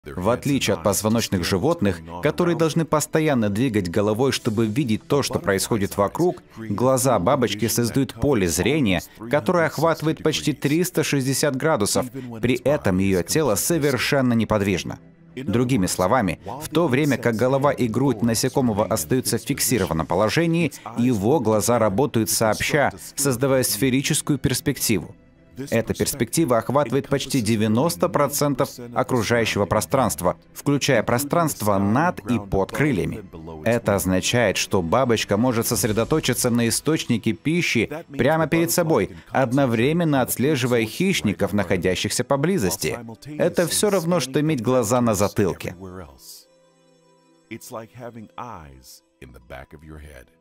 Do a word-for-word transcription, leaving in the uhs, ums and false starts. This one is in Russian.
В отличие от позвоночных животных, которые должны постоянно двигать головой, чтобы видеть то, что происходит вокруг, глаза бабочки создают поле зрения, которое охватывает почти триста шестьдесят градусов, при этом ее тело совершенно неподвижно. Другими словами, в то время как голова и грудь насекомого остаются в фиксированном положении, его глаза работают сообща, создавая сферическую перспективу. Эта перспектива охватывает почти девяносто процентов окружающего пространства, включая пространство над и под крыльями. Это означает, что бабочка может сосредоточиться на источнике пищи прямо перед собой, одновременно отслеживая хищников, находящихся поблизости. Это все равно, что иметь глаза на затылке. It's like having eyes in the back of your head.